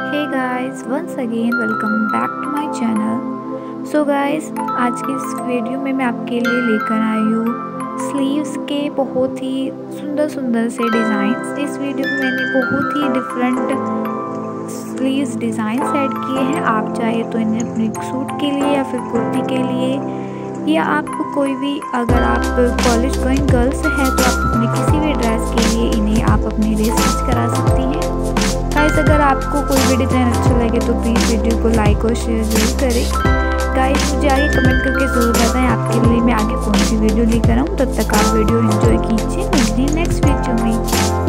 Hey guys, once again welcome back to my channel. So guys, आज की इस video में मैं आपके लिए लेकर आई हूँ स्लीव्स के बहुत ही सुंदर सुंदर से डिज़ाइंस। इस वीडियो में मैंने बहुत ही डिफरेंट स्लीव्स डिज़ाइन ऐड किए हैं। आप चाहे तो इन्हें अपने सूट के लिए या फिर कुर्ती के लिए, या आपको कोई भी, अगर आप कॉलेज गोइंग गर्ल्स हैं तो आप अपने किसी भी ड्रेस के लिए इन्हें आप अपने लिए स्टिच करा सकती हैं। गाइस, अगर आपको कोई भी डिज़ाइन अच्छा लगे तो प्लीज़ वीडियो को लाइक और शेयर जरूर करें। गाइस, मुझे आगे कमेंट करके ज़रूर बताएं आपके लिए मैं आगे कौन सी वीडियो लेकर आऊँ। तब तक आप वीडियो एंजॉय कीजिए। मिलते हैं नेक्स्ट वीडियो में।